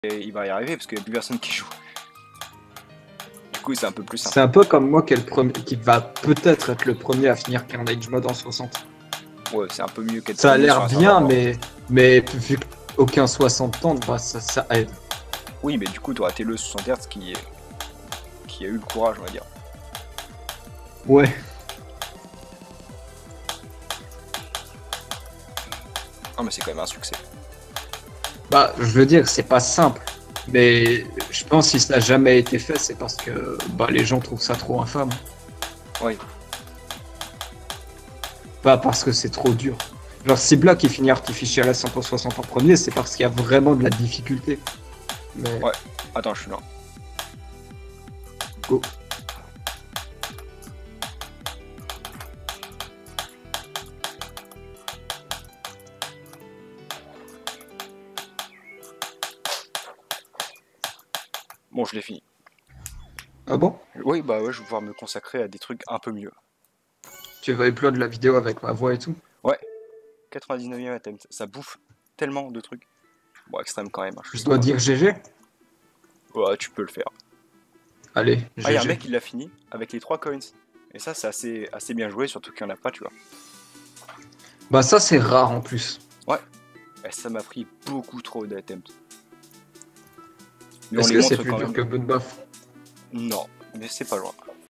il va y arriver parce qu'il n'y a plus personne qui joue. Du coup, c'est un peu plus simple. C'est un peu comme moi qui va peut-être être le premier à finir Carnage Mode en 60. Ouais, c'est un peu mieux qu'être Ça a premier sur l'air un bien, serveur mort. mais vu qu'aucun 60 tente, bah, ça aide. Oui, mais du coup, tu auras tes le 60 Hz qui a eu le courage, on va dire. Ouais. Non, mais c'est quand même un succès. Bah, je veux dire, c'est pas simple. Mais je pense que si ça n'a jamais été fait, c'est parce que bah, les gens trouvent ça trop infâme. Oui. Pas parce que c'est trop dur. Genre, si Black il finit Artificial à 100 pour 60 en premier, c'est parce qu'il y a vraiment de la difficulté. Mais Ouais. Attends, je suis là. go. Bon, je l'ai fini. Ah bon? Oui, bah ouais, je vais pouvoir me consacrer à des trucs un peu mieux. Tu vas upload la vidéo avec ma voix et tout? Ouais. 99e attempt. Ça bouffe tellement de trucs. Bon, extrême quand même, hein, je suis Je dois sympa. dire GG? Ouais, tu peux le faire. Allez, Ah, il y a un GG. mec qui l'a fini avec les 3 coins. Et ça, c'est assez bien joué, surtout qu'il n'y en a pas, tu vois. Bah ça c'est rare en plus. Ouais. Et ça m'a pris beaucoup trop d'attempts. Mais on Est-ce les que c'est montre plus quand dur même. que Bloodbath? Non, mais c'est pas loin.